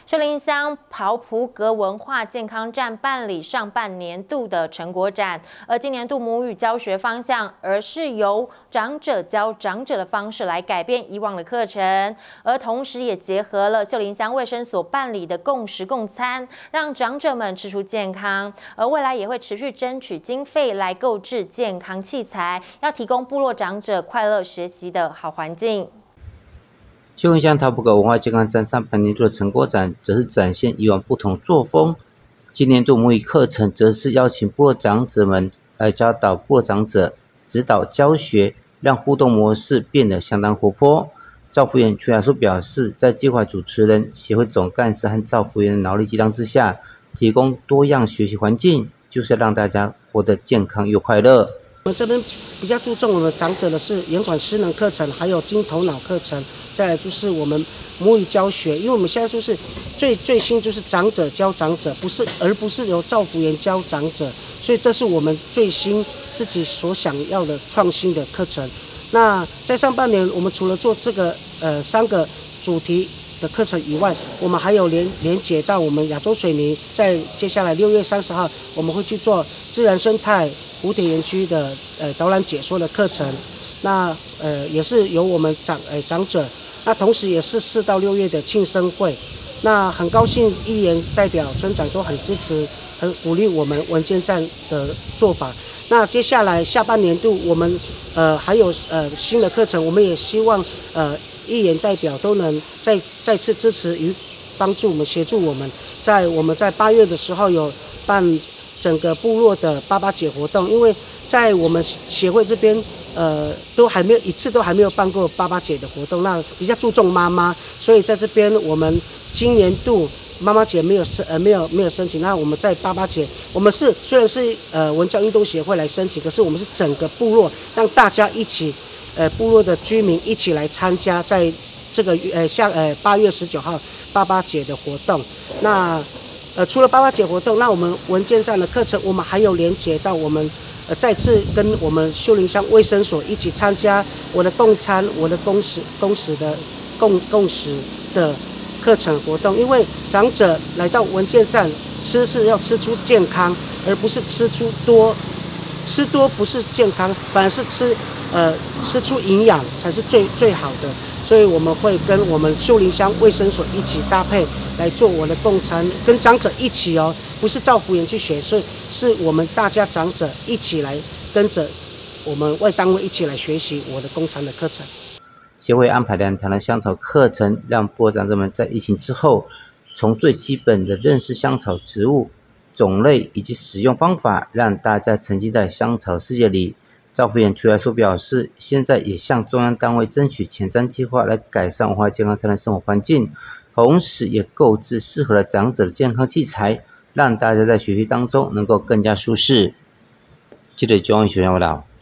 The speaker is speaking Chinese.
秀林乡袍蒲阁文化健康站办理上半年度的成果展，而今年度母语教学方向，而是由长者教长者的方式来改变以往的课程，而同时也结合了秀林乡卫生所办理的共食共餐，让长者们吃出健康。而未来也会持续争取经费来购置健康器材，要提供部落长者快乐学习的好环境。 秀林乡袍蒲阁文化健康站上半年度的成果展，则是展现以往不同作风。今年度母语课程，则是邀请部落长者们来教导部落长者，指导教学，让互动模式变得相当活泼。赵福元邱雅书表示，在计划主持人、协会总干事和赵福元的脑力激荡之下，提供多样学习环境，就是要让大家活得健康又快乐。 我们这边比较注重我们长者的是延缓失能课程，还有精头脑课程，再来就是我们母语教学，因为我们现在就是最新就是长者教长者，而不是由赵福元教长者，所以这是我们最新自己所想要的创新的课程。那在上半年，我们除了做这个3个主题的课程以外，我们还有连接到我们亚洲水泥，在接下来6月30号，我们会去做自然生态蝴蝶园区的导览解说的课程。那也是由我们长者，那同时也是4到6月的庆生会。那很高兴议员代表村长都很支持，很鼓励我们文健站的做法。那接下来下半年度我们还有新的课程，我们也希望议员代表都能再次支持与帮助我们，协助我们。我们在8月的时候有办整个部落的88节活动，因为在我们协会这边都还没有一次都还没有办过88节的活动，那比较注重妈妈，所以在这边我们今年度妈妈节没有申请，那我们在88节，我们虽然是文教运动协会来申请，可是我们是整个部落让大家一起部落的居民一起来参加，在这个8月19号88节的活动。那除了88节活动，那我们文健站的课程，我们还有连接到我们再次跟我们秀林乡卫生所一起参加我的共餐、我的共识的共识的课程活动。因为长者来到文健站是要吃出健康，而不是吃多不是健康，反而是吃出营养才是最好的。所以我们会跟我们秀林乡卫生所一起搭配来做我的共餐，跟长者一起哦，不是照服员去学，所以是我们大家长者一起来跟着我们外单位一起来学习我的共餐的课程。 协会安排2堂的香草课程，让部落长者们在疫情之后，从最基本的认识香草植物种类以及使用方法，让大家沉浸在香草世界里。赵福元出来说表示，现在也向中央单位争取前瞻计划，来改善文化健康餐的生活环境，同时也购置适合的长者的健康器材，让大家在学习当中能够更加舒适。记者9号学校报道。